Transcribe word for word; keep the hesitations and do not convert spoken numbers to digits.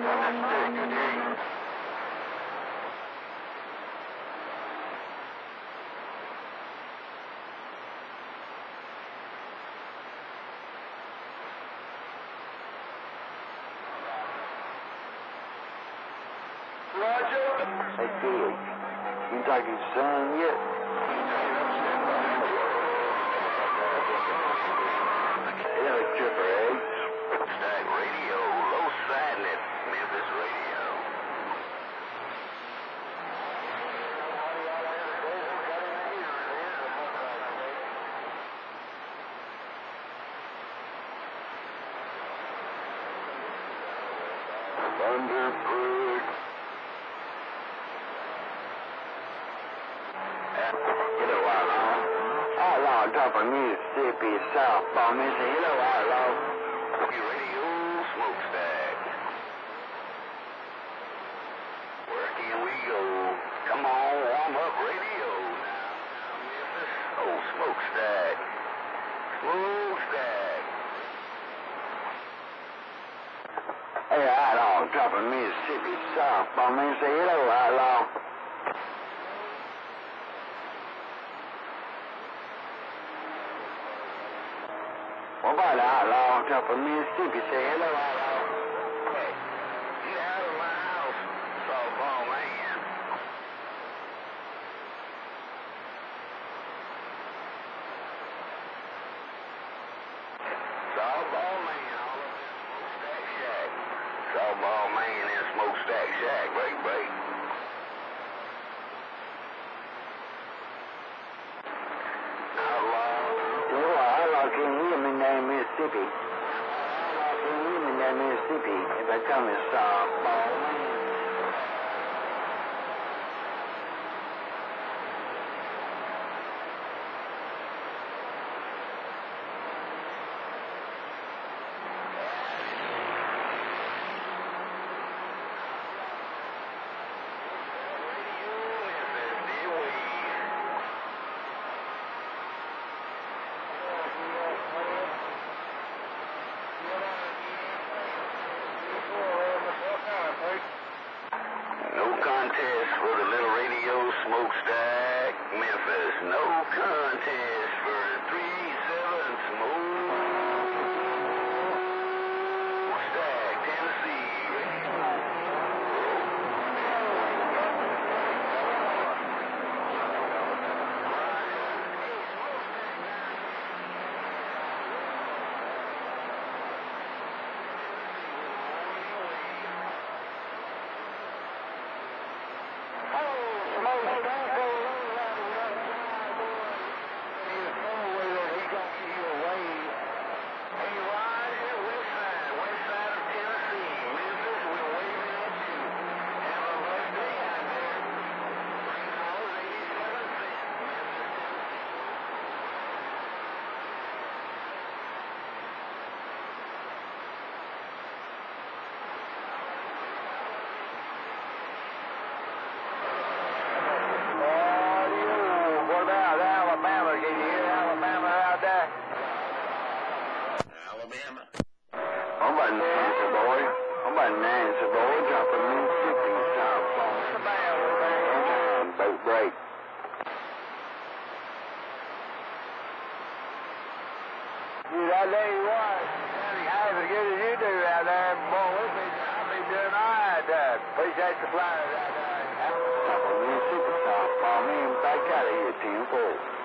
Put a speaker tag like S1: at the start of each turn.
S1: Understood. Good day. Roger.
S2: Hey, Felix, you talk to your son yet?
S1: Hello, Tripper H. Stack radio, low sadness, Memphis radio. Thunderbird.
S2: Hello, Outlaw. Outlaw, top of Mississippi, SoftballMan. Say hello, Outlaw.
S1: Radio, SmokeStack. Where can we go? Come on, warm up radio now. Memphis. Oh, SmokeStack. SmokeStack.
S2: Hey, Outlaw, top of Mississippi, SoftballMan. Say hello, Outlaw. What about Outlaw, top of Mississippi? Say hello, Outlaw.
S1: Hey, get out of my house, SoftballMan. SoftballMan, all of this SmokeStack Shack. SoftballMan in SmokeStack Shack. Break, break. Outlaw.
S2: Hello, Outlaw, can you hear me now in Mississippi? Outlaw, can you hear me now in Mississippi? If I come in SoftballMan.
S1: No contest for the little radio, SmokeStack, Memphis. No contest for the three seven SmokeStack, Tennessee.
S2: Alabama, can you hear Alabama out there?
S1: Alabama.
S2: I'm about Nancy, boy. I'm about Nancy, boy. Drop a Mississippi, SoftballMan. Boat break. Dude, I tell you what, half as good as you do out there, boy, we'll be, I'll be doing all right. Uh, appreciate the flyers out there. Drop a Mississippi, SoftballMan. Back out of here, ten four.